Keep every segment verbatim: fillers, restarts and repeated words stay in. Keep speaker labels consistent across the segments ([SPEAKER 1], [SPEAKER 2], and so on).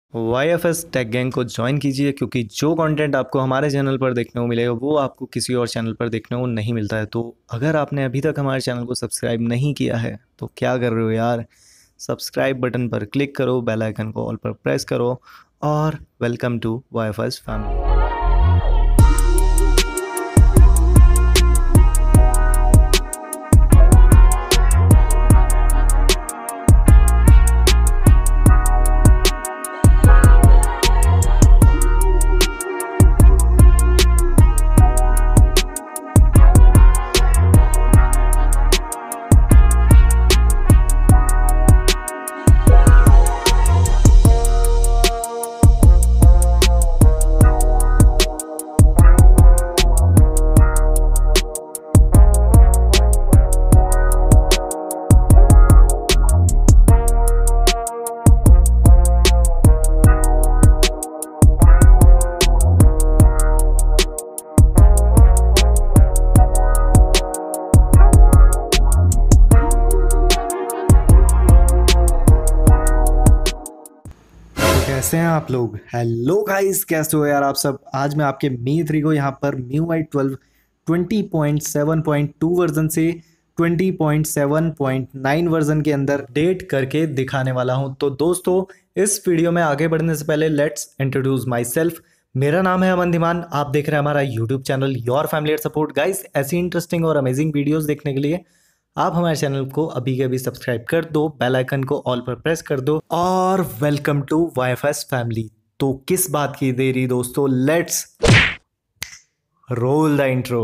[SPEAKER 1] Y F S tech gang को join कीजिए क्योंकि जो कंटेंट आपको हमारे चैनल पर देखने को मिलेगा वो आपको किसी और चैनल पर देखने को नहीं मिलता है। तो अगर आपने अभी तक हमारे चैनल को सब्सक्राइब नहीं किया है तो क्या कर रहे हो यार। सब्सक्राइब बटन पर क्लिक करो, बेल आइकन को ऑल पर प्रेस करो और welcome to Y F S family. कैसे हैं आप लोग? हेलो गाइस, कैसे हो यार आप सब। आज मैं आपके मी थ्री को यहाँ पर Mi U I twelve twenty point seven point two version से twenty point seven point nine version के अंदर अपडेट करके दिखाने वाला हूं। तो दोस्तों, इस वीडियो में आगे बढ़ने से पहले लेट्स इंट्रोड्यूस माई सेल्फ। मेरा नाम है अमन धीमान, आप देख रहे हैं हमारा YouTube channel your family support. Guys, ऐसी इंटरेस्टिंग और अमेजिंग वीडियोस देखने के लिए आप हमारे चैनल को अभी के अभी सब्सक्राइब कर दो, बेल आइकन को ऑल पर प्रेस कर दो और welcome to Y F S family. तो किस बात की देरी दोस्तों, लेट्स रोल द इंट्रो।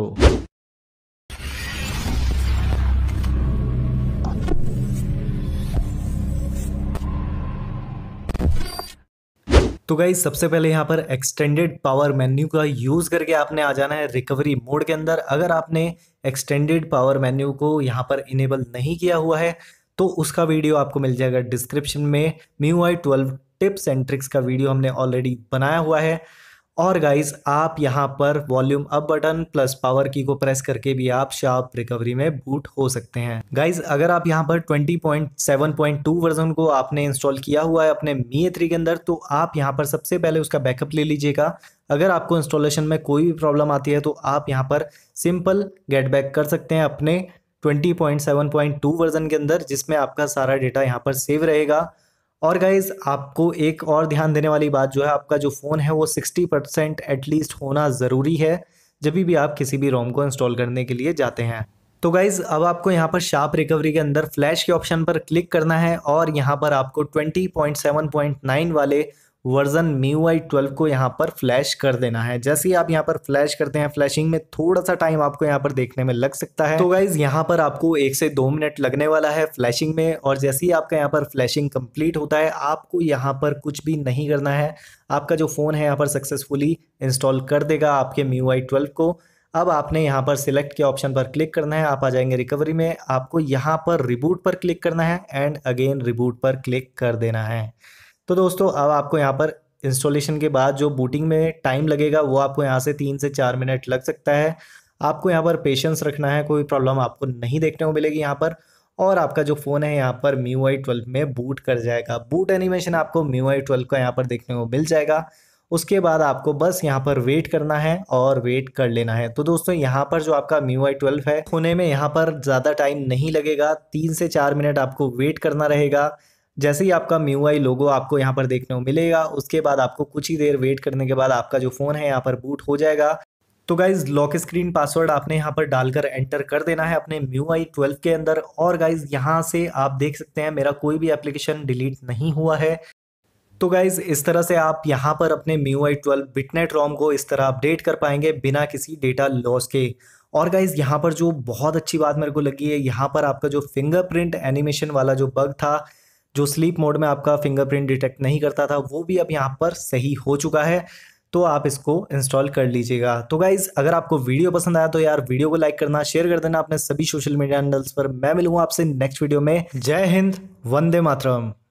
[SPEAKER 1] तो गाइस, सबसे पहले यहाँ पर एक्सटेंडेड पावर मेन्यू का यूज़ करके आपने आ जाना है रिकवरी मोड के अंदर। अगर आपने एक्सटेंडेड पावर मेन्यू को यहाँ पर इनेबल नहीं किया हुआ है तो उसका वीडियो आपको मिल जाएगा डिस्क्रिप्शन में। Mi U I twelve tips and tricks का वीडियो हमने ऑलरेडी बनाया हुआ है। और गाइस, आप यहाँ पर volume up button plus power key को प्रेस करके भी आप शार्प रिकवरी में बूट हो सकते हैं। गाइस, अगर आप यहाँ पर twenty point seven point two version को आपने इंस्टॉल किया हुआ है अपने मी थ्री के अंदर तो आप यहाँ पर सबसे पहले उसका बैकअप ले लीजिएगा। अगर आपको इंस्टॉलेशन में कोई भी प्रॉब्लम आती है तो आप यहाँ पर सिंपल गेट बैक कर सकते हैं अपने twenty point seven point two version के अंदर, जिसमें आपका सारा डेटा यहाँ पर सेव रहेगा। और गाइज, आपको एक और ध्यान देने वाली बात जो है, आपका जो फ़ोन है वो सिक्सटी परसेंट एटलीस्ट होना ज़रूरी है जब भी आप किसी भी रोम को इंस्टॉल करने के लिए जाते हैं। तो गाइज, अब आपको यहाँ पर शार्प रिकवरी के अंदर फ्लैश के ऑप्शन पर क्लिक करना है और यहाँ पर आपको twenty point seven point nine वाले version Mi U I twelve को यहाँ पर फ्लैश कर देना है। जैसे ही आप यहाँ पर फ्लैश करते हैं, फ्लैशिंग में थोड़ा सा टाइम आपको यहाँ पर देखने में लग सकता है। तो गाइज, यहाँ पर आपको एक से दो मिनट लगने वाला है फ्लैशिंग में। और जैसे ही आपका यहाँ पर फ्लैशिंग कंप्लीट होता है, आपको यहाँ पर कुछ भी नहीं करना है। आपका जो फ़ोन है यहाँ पर सक्सेसफुली इंस्टॉल कर देगा आपके मी यू आई ट्वेल्व को। अब आपने यहाँ पर सिलेक्ट के ऑप्शन पर क्लिक करना है, आप आ जाएंगे रिकवरी में। आपको यहाँ पर रिबूट पर क्लिक करना है एंड अगेन रिबूट पर क्लिक कर देना है। तो दोस्तों, अब आपको यहाँ पर इंस्टॉलेशन के बाद जो बूटिंग में टाइम लगेगा वो आपको यहाँ से तीन से चार मिनट लग सकता है। आपको यहाँ पर पेशेंस रखना है, कोई प्रॉब्लम आपको नहीं देखने को मिलेगी यहाँ पर। और आपका जो फ़ोन है यहाँ पर मी यू आई ट्वेल्व में बूट कर जाएगा। बूट एनिमेशन आपको मी यू आई ट्वेल्व का यहाँ पर देखने को मिल जाएगा। उसके बाद आपको बस यहाँ पर वेट करना है और वेट कर लेना है। तो दोस्तों, यहाँ पर जो आपका मी यू आई ट्वेल्व है होने में यहाँ पर ज़्यादा टाइम नहीं लगेगा, तीन से चार मिनट आपको वेट करना रहेगा। जैसे ही आपका मी यू आई लोगो आपको यहाँ पर देखने को मिलेगा, उसके बाद आपको कुछ ही देर वेट करने के बाद आपका जो फ़ोन है यहाँ पर बूट हो जाएगा। तो गाइज़, लॉक स्क्रीन पासवर्ड आपने यहाँ पर डालकर एंटर कर देना है अपने मी यू आई ट्वेल्व के अंदर। और गाइज़, यहाँ से आप देख सकते हैं मेरा कोई भी एप्लीकेशन डिलीट नहीं हुआ है। तो गाइज़, इस तरह से आप यहाँ पर अपने मी यू आई ट्वेल्व बिटनेट रोम को इस तरह अपडेट कर पाएंगे बिना किसी डेटा लॉस के। और गाइज़, यहाँ पर जो बहुत अच्छी बात मेरे को लगी है, यहाँ पर आपका जो फिंगरप्रिंट एनिमेशन वाला जो बग था, जो स्लीप मोड में आपका फिंगरप्रिंट डिटेक्ट नहीं करता था, वो भी अब यहाँ पर सही हो चुका है। तो आप इसको इंस्टॉल कर लीजिएगा। तो गाइज, अगर आपको वीडियो पसंद आया तो यार वीडियो को लाइक करना, शेयर कर देना अपने सभी सोशल मीडिया हैंडल्स पर। मैं मिलूंगा आपसे नेक्स्ट वीडियो में। जय हिंद, वंदे मातरम।